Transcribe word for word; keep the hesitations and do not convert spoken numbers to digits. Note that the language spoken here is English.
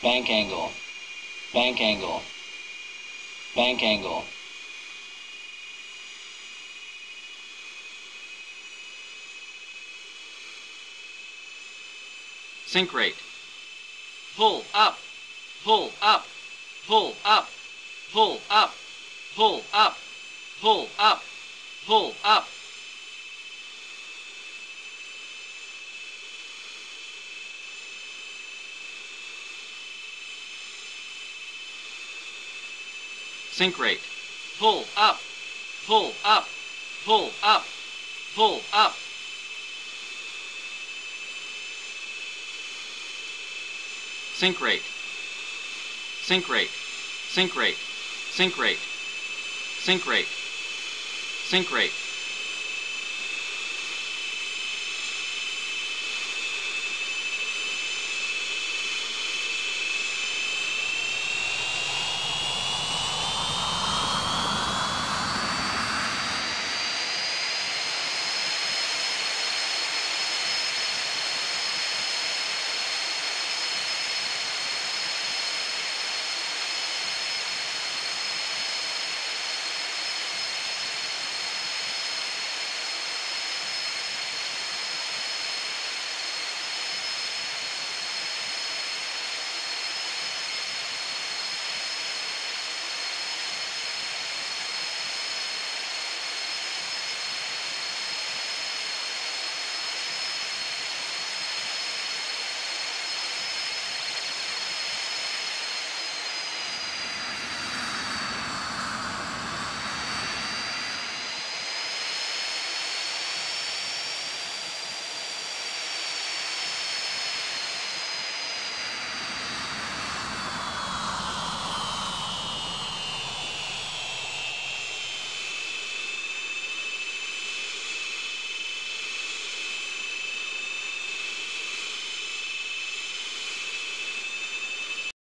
bank angle, bank angle, bank angle. Sink rate. Pull up, pull up, pull up, pull up, pull up, pull up, pull up. Sink rate. Pull up, pull up, pull up, pull up. Sink rate. Sink rate. Sink rate. Sink rate. Sink rate. Sink rate.